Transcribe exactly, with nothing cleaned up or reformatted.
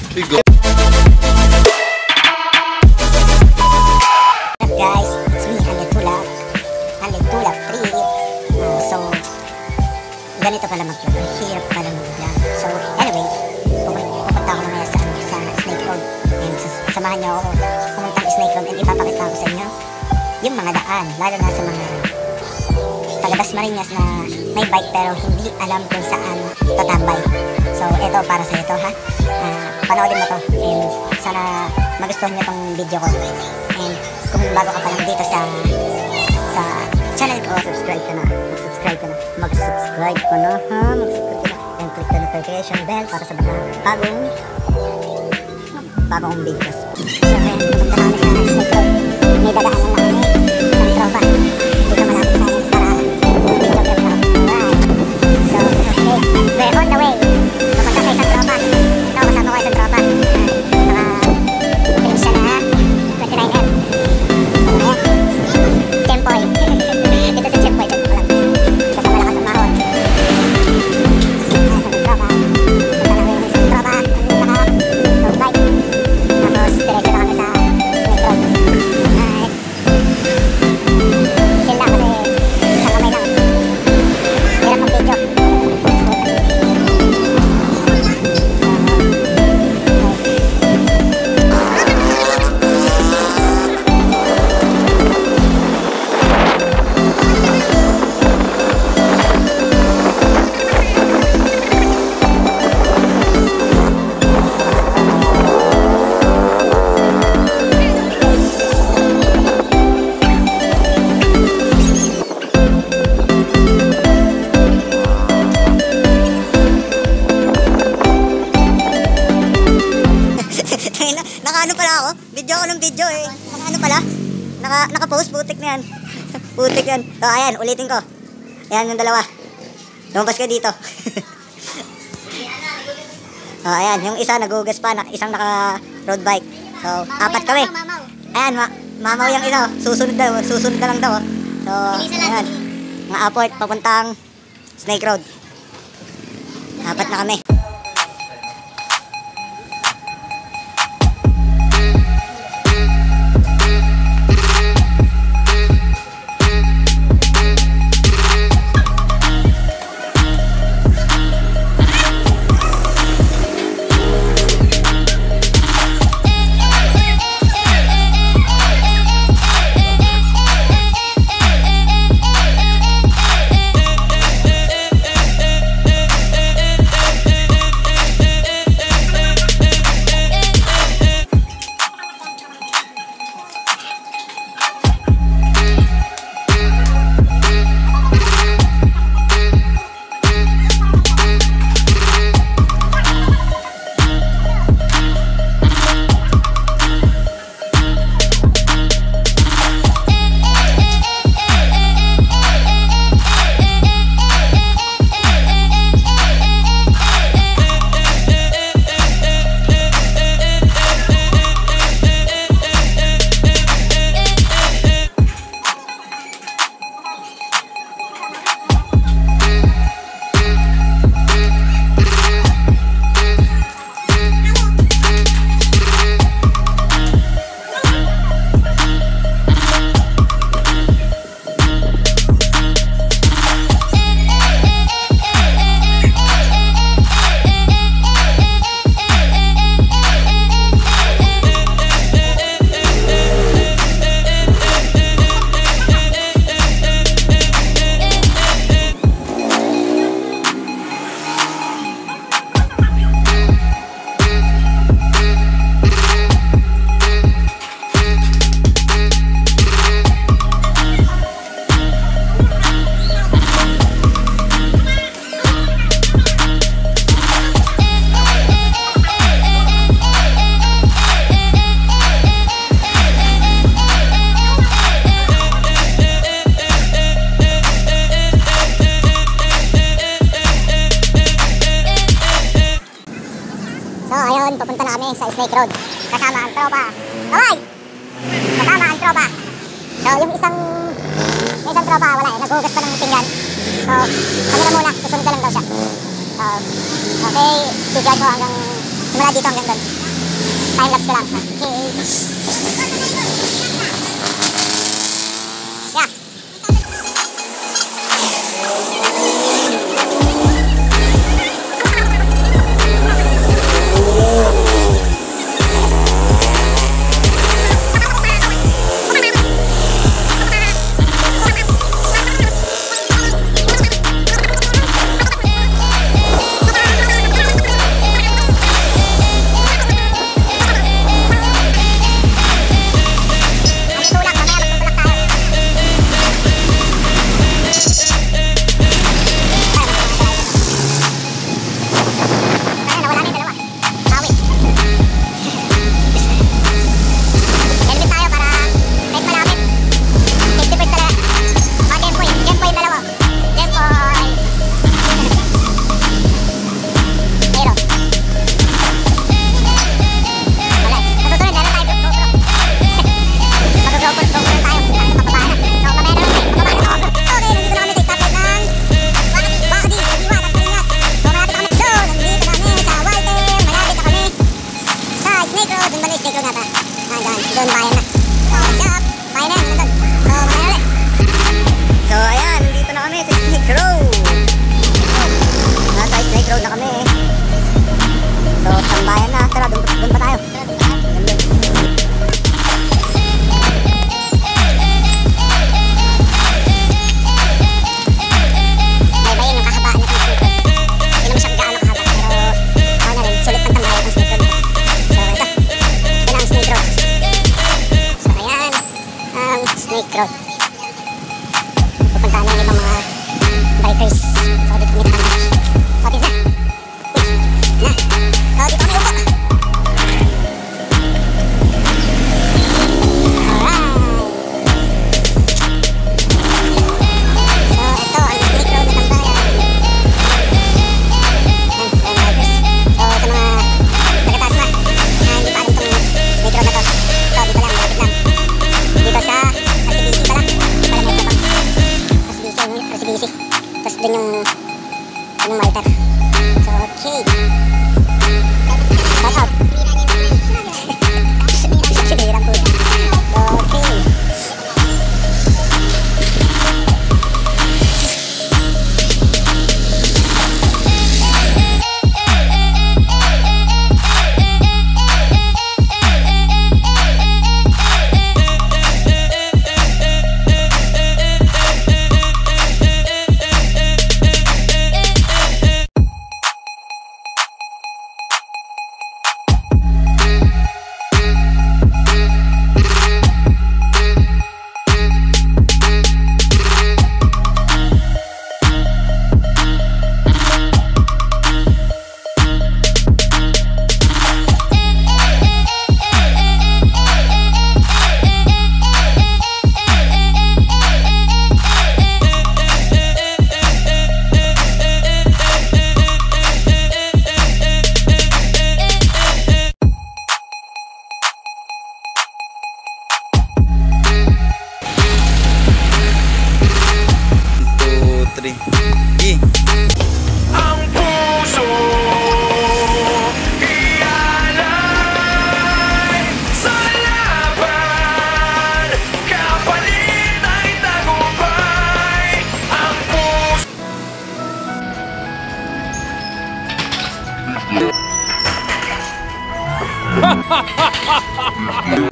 Bigo. Guys, it's me, Aletulak. Aletulak three. Uh, so, ganito pala mag-vlog. Hirap pala mag-vlog. So, anyway, pupunta ako mamaya sa, ano, sa Snake Road. And samahan niyo ako pumuntang Snake Road and ipapakita ko sa inyo yung mga daan. Lalo na sa mga taga Dasmariñas na may bike pero hindi alam kung saan tatambay. So, ito para sa ito ha. Uh, panoodin mo to and sana magustuhan niyo tong video ko. And kung bago ka pa lang dito sa sa channel ko, subscribe ka na. Mag-subscribe ka na. Mag-subscribe ka na ha. Mag-subscribe ka na. And click the notification bell para sa mga bagong bagong videos. So, ayun, pupunta na kami sa Snake Road. May dadaanan lang kami sa tropa. Dito malapit sa amin para so, okay, we're on the way. Pupunta sa isang tropa. Ito, kasama ko isang tropa. Mga drink siya na twenty-nine M. Ayan, Tempoy. Ito sa Tempoy, dito ko lang. Ito sa malakas ang mahon. Ayan, sa tropa. Punta namin yung isang tropa. Ang naka-road bike. Tapos, diretso na kami sa Snake Road. Alright. Chill lang kasi isang kamay lang. Hirap ang video. Naka-ano pala ako? Video ako ng video eh. Naka-ano pala? Naka, naka-post, putik na yan. Putik yan. So, ayan, ulitin ko. Ayan yung dalawa. Lumabas ka dito. So, ayan, yung isa nagugas pa, isang naka-road bike. So, apat kami. Ayan, ma mamaw yung isa. Susunod daw, susunod na lang daw. So, ayan. Mga aport, papuntang Snake Road. Apat na kami. papunta na kami sa Snake Road. Kasama ang tropa. Hoy! Kasama ang tropa. So, yung isang, yung isang tropa, wala eh. Naghugas pa ng pinggan. So, kami na muna. Susunod na lang daw siya. So, okay. Bigyan ko hanggang Simula dito hanggang doon. Time lapse ko lang. Okay. Yeah. Doon bayan na. So, what's up? Bayan na, nandun. So, mamaya ulit. So, ayan, nandito na kami sa Snake Road. Nasa Snake Road na kami. So, tambayan na. Tara, doon, doon pa tayo. Doon, doon. Baybayin yung kahabaan ng Snake Road. Hindi naman siya gaano kahaba. Pero, ano rin, sulit ang tambayan ng Snake Road. So, ito. Ito na ang Snake Road. Snake Road. Pupuntahan na yung ibang mga bikers. So, dito kami naman. What is that? Uy! Na! So, dito kami upo. Alright! So, ito ang Snake Road na tambayan. Yan, yung bikers. So, sa mga tagataas na, na hindi pa alam itong Snake Road na to. So, dito lang, malapit lang. Dito sa R C B C pala. Pala may tabang. R C B C, R C B C. Tapos dun yung yung Malta. So, okay. Shout out. Sinirang po. So, okay. E. Ang puso ialay sa laban, kapalit ay tagumpay. Ang puso